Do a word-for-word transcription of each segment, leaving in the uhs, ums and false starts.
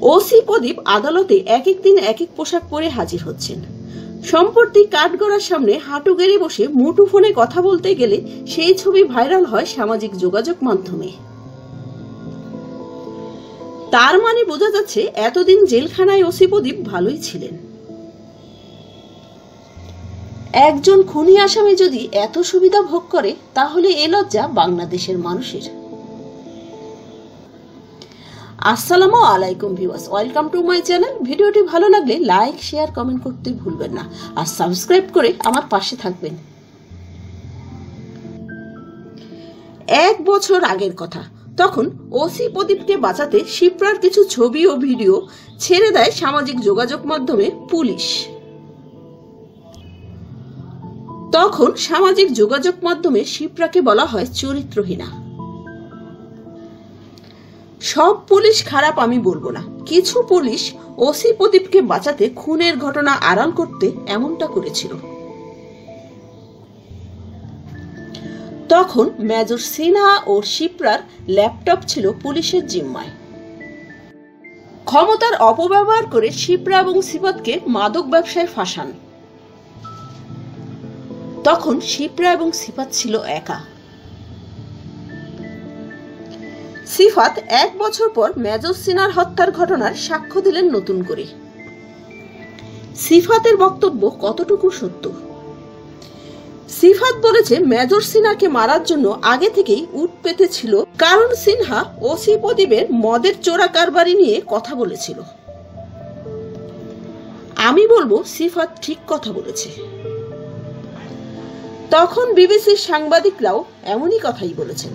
OC প্রদীপ আদালতে এক এক দিন এক এক পোশাক পরে হাজির হচ্ছেন। সম্প্রতি কাঠগড়ার সামনে হাঁটু গেড়ে বসে মুঠোফোনে কথা বলতে গেলে সেই ছবি ভাইরাল হয় সামাজিক যোগাযোগ মাধ্যমে। তার মানে বোঝা যাচ্ছে এতদিন জেলখানায় ওসি প্রদীপ ভালোই ছিলেন। একজন খুনি আসামি যদি এত সুবিধা ভোগ করে তাহলে এ লজ্জা বাংলাদেশের মানুষের। আসসালামু আলাইকুম viewers, welcome to my channel. ভিডিওটি ভালো লাগলে লাইক শেয়ার কমেন্ট করতে ভুলবেন না আর সাবস্ক্রাইব করে আমার পাশে থাকবেন। এক বছর আগের কথা, তখন ওসি প্রদীপকে বাঁচাতে শিপ্রার কিছু ছবি ও ভিডিও ছেড়ে দেয় সামাজিক যোগাযোগ মাধ্যমে পুলিশ। তখন সামাজিক যোগাযোগ মাধ্যমে শিপ্রাকে বলা হয় চরিত্রহীনা। সব পুলিশ খারাপ আমি বলবো না, কিছু পুলিশ ওসি প্রদীপকে বাঁচাতে খুনের ঘটনা আড়াল করতে এমনটা করেছিল। তখন মেজর সিনহা ও শিপ্রার ল্যাপটপ ছিল পুলিশের জিম্মায়। ক্ষমতার অপব্যবহার করে শিপ্রা এবং সিফাতকে মাদক ব্যবসায় ফাঁসান। তখন শিপ্রা এবং সিফাত ছিল একা। সিফাত এক বছর পর মেজর সিনহার হত্যার ঘটনার সাক্ষ্য দিলেন নতুন করে। সিফাতের বক্তব্য কতটুকু সত্য? সিফাত বলেছে মেজর সিনহাকে মারার জন্য আগে থেকেই উট পেতে ছিল, কারণ সিনহা ওসি প্রদীপের মদের চোরা কারবারি নিয়ে কথা বলেছিল। আমি বলবো সিফাত ঠিক কথা বলেছে। তখন বিবিসির সাংবাদিকরাও এমনই কথাই বলেছেন।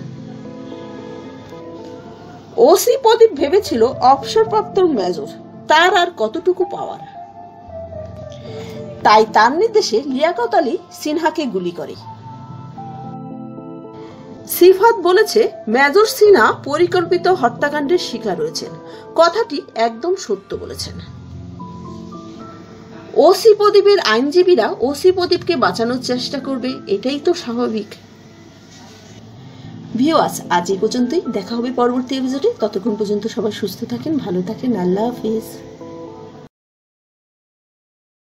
ওসি প্রদীপ ভেবেছিল অবসরপ্রাপ্ত মেজর, তার আর কতটুকু পাওয়ার, তাই তার নির্দেশে লিয়াকত আলী সিনহাকে গুলি করে। সিফাত বলেছে মেজর সিনহা পরিকল্পিত হত্যাকাণ্ডের শিকার হয়েছেন, কথাটি একদম সত্য বলেছেন। ওসি প্রদীপের আইনজীবীরা ওসি প্রদীপকে বাঁচানোর চেষ্টা করবে, এটাই তো স্বাভাবিক। ভিউয়ার্স, আজ এই পর্যন্তই, দেখা হবে পরবর্তী এপিসোডে। ততক্ষণ পর্যন্ত সবাই সুস্থ থাকেন, ভালো থাকেন, আল্লাহ হাফেজ।